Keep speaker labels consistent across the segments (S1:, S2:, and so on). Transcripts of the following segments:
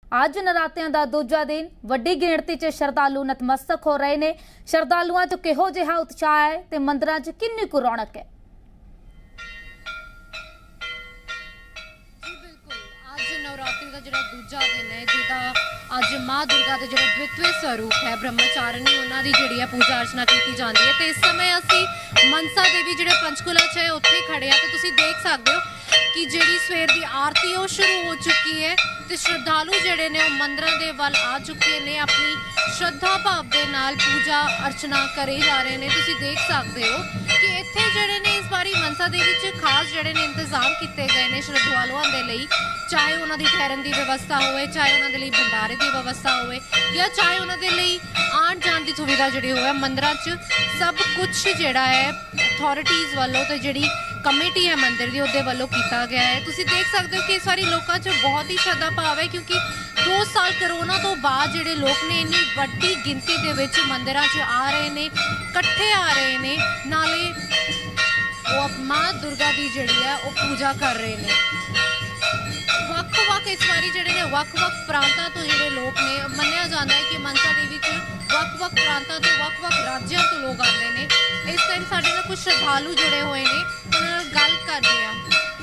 S1: ਅੱਜ ਨਰਾਤਿਆਂ ਦਾ ਦੂਜਾ ਦਿਨ ਵੱਡੀ ਗਿਣਤੀ 'ਚ ਸ਼ਰਧਾਲੂ ਨਤਮਸਤਕ ਹੋ ਰਹੇ ਨੇ। ਸ਼ਰਧਾਲੂਆਂ 'ਚ ਕਿਹੋ ਜਿਹਾ ਉਤਸ਼ਾਹ ਹੈ ਤੇ ਮੰਦਰਾਂ 'ਚ ਕਿੰਨੀ ਕੁ ਰੌਣਕ ਹੈ।
S2: नवरात्रि का जो दूजा दिन है जिदा अज माँ दुर्गा के जो द्वितीय स्वरूप है ब्रह्मचारिणी उन्होंने जी है पूजा अर्चना की जाती है। तो इस समय असी मनसा देवी जो पंचकुला च है उत्थे खड़े हैं। तो तुसीं देख सकते हो कि जी सवेर की आरती वो शुरू हो चुकी है। तो श्रद्धालु जोड़े ने मंदिरों के वल आ चुके हैं, अपनी श्रद्धा भाव के नाल पूजा अर्चना करे जा रहे हैं। तुसीं देख सकते हो कि इत्थे जोड़े ने इस बारी मनसा देवी च खास जोड़े ने इंतजाम किए गए हैं श्रद्धालुओं के लिए, चाहे उन्होंने ठहरन की व्यवस्था हो, चाहे उन्होंने भंडारे की व्यवस्था हो, या चाहे उन्होंने आन जान की सुविधा जी हो मंदिर सब कुछ जोड़ा है अथॉरिटीज़ वालों तो जी कमेटी है मंदिर की उहदे वालों किया गया है। तुसीं देख सकते हो कि इस बारी लोगों च बहुत ही श्रद्धा भाव है, क्योंकि 2 साल करोना तो बाद जोड़े लोग ने इन्नी वड्डी गिनती के विच मंदिरां च आ रहे हैं, कट्ठे आ रहे हैं, नाले वो माँ दुर्गा की जिहड़ी है वो पूजा कर रहे हैं। वक्-वक् इस बारी जिहड़े ने वक्-वक् प्रांतां तो जिहड़े लोग ने मन्निया जाता है कि मनसा देवी च वक्-वक् प्रांतां तो वक्-वक् राज्यों तो लोग आते हैं। इस टाइम साडे नाल कुछ श्रद्धालु जुड़े हुए हैं, उन्हां नाल गल करदे आ।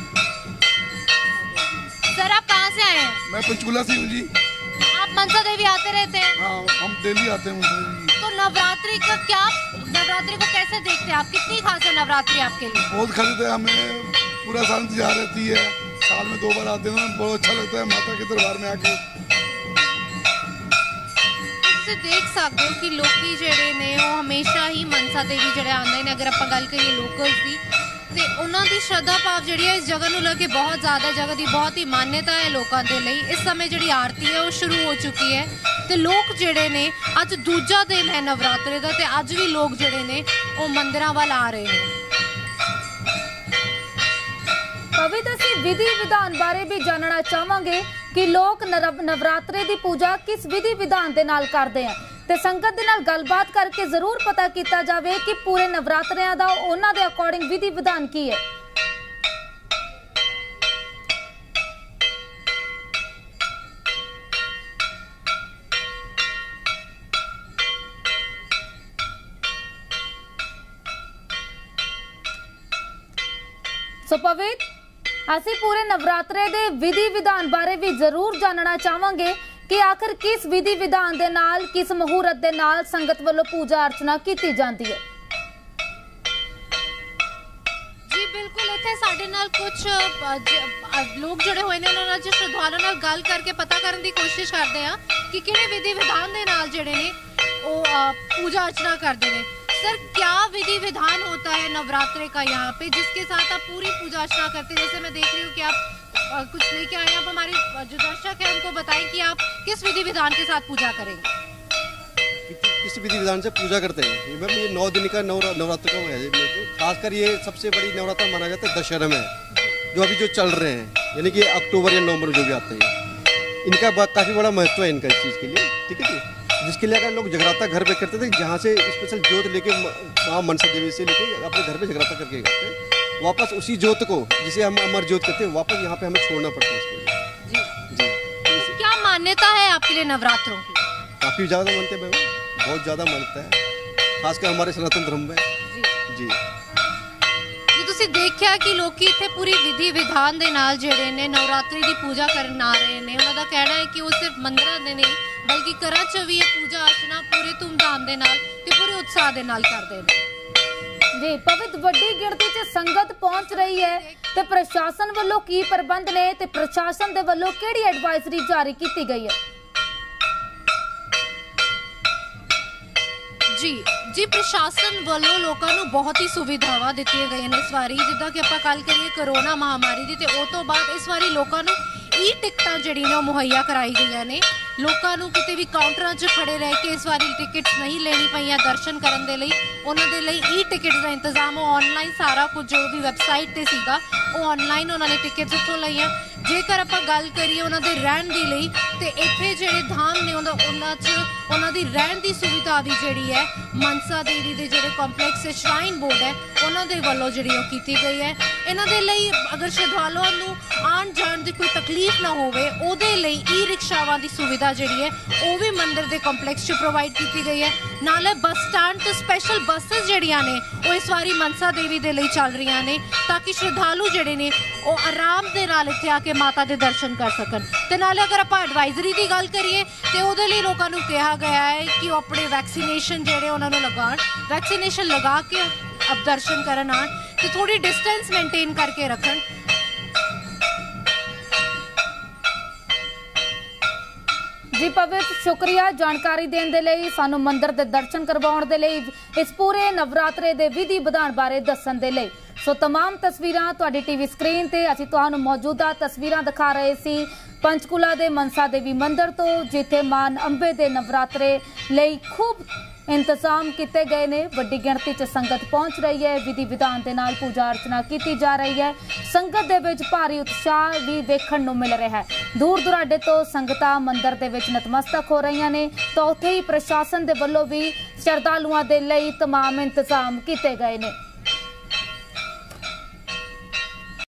S2: सर आप कहाँ से आए हैं?
S3: मैं पंचकुला से हूँ जी।
S2: आप मनसा देवी आते रहते हैं?
S3: हाँ, हम डेली आते हैं मनसा देवी।
S2: तो नवरात्रि को कैसे देखते हैं आप? कितनी खास है नवरात्रि आपके लिए?
S3: बहुत खास है, हमें पूरा साल इंतजार रहती है, साल में 2 बार आते हैं, बहुत अच्छा लगता है माता के दरबार में आके।
S2: देख सकते हो कि लोग जोड़े ने वो हमेशा ही मनसा देवी जोड़े आते हैं। अगर आप गल करिए लोकल्स की तो उन्होंने श्रद्धा भाव जी है इस जगह को लेके बहुत ज़्यादा, जगह की बहुत ही मान्यता है लोगों के लिए। इस समय जी आरती है वो शुरू हो चुकी है। तो लोग जोड़े ने अज दूजा दिन है नवरात्रे का, तो अज भी लोग जोड़े ने वो मंदिरों वाल आ रहे हैं।
S1: पवित्र असीं विधि विधान बारे भी जानना चाहांगे कि लोग नवरात्रे की पूजा किस विधि विधान दे नाल करते हैं, ते संगत दे नाल गलबात करके जरूर पता किया जाए कि पूरे नवरात्रियां दा उन्हां दे अकॉर्डिंग विधि विधान की है। सो पवित्र असीं पूरे नवरात्रे दे विधि विधान बारे भी जरूर जानना चाहांगे कि आखिर किस विधि विधान दे नाल, किस मुहूर्त दे नाल संगत वालों पूजा अर्चना की जाती है।
S2: जी बिल्कुल, इत्थे साडे नाल कुछ लोग जुड़े हुए ने, उन्हां नाल श्रद्धालुओं नाल गल करके पता करने की कोशिश करते हैं कि किहड़े विधि विधान दे नाल जिहड़े ने वो पूजा अर्चना करते हैं। सर क्या विधि विधान होता है नवरात्रे का यहाँ पे, जिसके साथ आप पूरी पूजा अर्चना करते हैं? जैसे मैं देख रही हूँ कि आप कुछ लेके आए हैं, आप हमारे जो दर्शक हैं उनको बताएं कि आप किस विधि विधान के साथ पूजा करेंगे।
S4: किस विधि विधान से पूजा करते हैं? मैम ये 9 दिन का नवरात्र का है, खासकर ये सबसे बड़ी नवरात्र माना जाता है दशहरा में, जो अभी जो चल रहे हैं, यानी कि अक्टूबर या नवंबर जो भी आते हैं। इनका काफ़ी बड़ा महत्व है इनका इस चीज़ के लिए, ठीक है जी। जिसके लिए अगर लोग जगराता घर पे करते थे, जहाँ से स्पेशल जोत लेके वहाँ मनसा देवी से लेके अपने घर पे जगराता करके करते हैं, वापस उसी जोत को जिसे हम अमर जोत कहते हैं वापस यहाँ पे हमें छोड़ना पड़ता है इसके लिए। जी जी।
S2: क्या मान्यता है आपके लिए नवरात्रों की?
S4: काफ़ी ज़्यादा मानते हैं मैम, बहुत ज़्यादा मानता है, खासकर हमारे सनातन धर्म में। जी
S2: तुसीं देखिया कि लोग इत्थे पूरी विधि विधान दे नाल जिहड़े ने नवरात्रि की पूजा करन आ रहे हैं। उन्हां दा कहना है कि वो सिर्फ मंदिरां दे नहीं बल्कि घरां च भी पूजा अर्चना पूरे धूमधाम दे नाल ते पूरे उत्साह दे नाल करदे ने।
S1: जी पवित्र वड्डी गिणती च संगत पहुंच रही है, ते प्रशासन वालों की प्रबंध ने, ते प्रशासन दे वालों किहड़ी एडवाइजरी जारी की गई है?
S2: जी प्रशासन वालों लोगों को बहुत ही सुविधावां दित्तियां गईयां ने इस बारी। जिद्दां कि आपां गल करिए कोरोना महामारी दी, ते उस तो बाद इस बारी लोगों को ई टिकटां जिहड़ियां मुहैया कराई गईयां ने। लोगों को किते भी काउंटरां 'च खड़े रह के इस बारी टिकट्स नहीं लेनी पईयां दर्शन करन दे लई। उन्हां दे लई ई टिकट्स दा इंतजाम ऑनलाइन सारा कुछ जो भी वैबसाइट ते सीगा वो ऑनलाइन उन्होंने टिकट्स इत्थों लईयां। जेकर आपां गल करिए उन्हां दे रहण दे लई ते इत्थे जिहड़े धाम ने ਉਹਨਾਂ ਦੀ ਰਹਿਣ ਦੀ ਸੁਵਿਧਾ ਵੀ ਜਿਹੜੀ ਹੈ ਮਨਸਾ ਦੇਵੀ ਦੇ ਜਿਹੜੇ ਕੰਪਲੈਕਸ ਸ਼ਰਾਈਨ ਬੋਰਡ ਹੈ ਉਹਨਾਂ ਦੇ ਵੱਲੋਂ ਜਿਹੜੀ ਉਹ ਕੀਤੀ ਗਈ ਹੈ। ਇਹਨਾਂ ਦੇ ਲਈ ਅਗਰ ਸ਼ਰਧਾਲੂਆਂ ਨੂੰ ਆਉਣ ਜਾਣ ਦੀ ਕੋਈ ਤਕਲੀਫ ਨਾ ਹੋਵੇ ਉਹਦੇ ਲਈ ਈ ਰਿਕਸ਼ਾਵਾਂ ਦੀ ਸੁਵਿਧਾ ਜਿਹੜੀ ਹੈ ਉਹ ਵੀ ਮੰਦਿਰ ਦੇ ਕੰਪਲੈਕਸ 'ਚ ਪ੍ਰੋਵਾਈਡ ਕੀਤੀ ਗਈ ਹੈ। ਨਾਲੇ ਬੱਸ ਸਟੈਂਡ ਤੋਂ ਸਪੈਸ਼ਲ ਬੱਸਸ ਜਿਹੜੀਆਂ ਨੇ ਉਹ ਇਸ ਵਾਰੀ ਮਨਸਾ ਦੇਵੀ ਦੇ ਲਈ ਚੱਲ ਰਹੀਆਂ ਨੇ ਤਾਂ ਕਿ ਸ਼ਰਧਾਲੂ ਜਿਹੜੇ ਨੇ ਉਹ ਆਰਾਮ ਦੇ ਨਾਲ ਇੱਥੇ ਆ ਕੇ ਮਾਤਾ ਦੇ ਦਰਸ਼ਨ ਕਰ ਸਕਣ। ਤੇ ਨਾਲੇ ਅਗਰ ਆਪਾਂ ਐਡਵਾਈਜ਼ਰੀ ਦੀ ਗੱਲ ਕਰੀਏ ਤੇ ਉਹਦੇ ਲਈ ਲੋਕਾਂ ਨੂੰ ਕਿਹਾ ਗਿਆ ਹੈ ਕਿ ਉਹ ਆਪਣੇ ਵੈਕਸੀਨੇਸ਼ਨ ਜਿਹੜੇ ਉਹਨਾਂ ਨੂੰ ਲਗਾਉਣ, ਵੈਕਸੀਨੇਸ਼ਨ ਲਗਾ ਕੇ ਅਬ ਦਰਸ਼ਨ ਕਰਨ ਆਉਣ ਤੇ ਥੋੜੀ ਡਿਸਟੈਂਸ ਮੇਨਟੇਨ ਕਰਕੇ ਰੱਖਣ।
S1: जी पवित्र शुक्रिया जानकारी देने दे लई, सानू मंदिर दे दर्शन करवाउण दे लई, इस पूरे नवरात्रे दे विधि विधान बारे दस्सण दे लई। सो तमाम तस्वीरां तुहाडी टीवी स्क्रीन ते असीं तुहानू मौजूदा तस्वीरां दिखा रहे सी पंचकूला दे मनसा देवी मंदिर तो, जिथे मां अंबे दे नवरात्रे लई खूब इंतजाम किए गए ने। वड्डी गिणती च संगत पहुंच रही है, विधि विधान के नाल पूजा अर्चना की जा रही है। संगत दे विच भारी उत्साह भी देखण नूं मिल रहा है। दूर दुराडे तो संगतां मंदिर दे विच नतमस्तक हो रही ने, तो उत्थे ही प्रशासन दे वल्लों भी श्रद्धालुआं दे लई तमाम इंतजाम किए गए ने।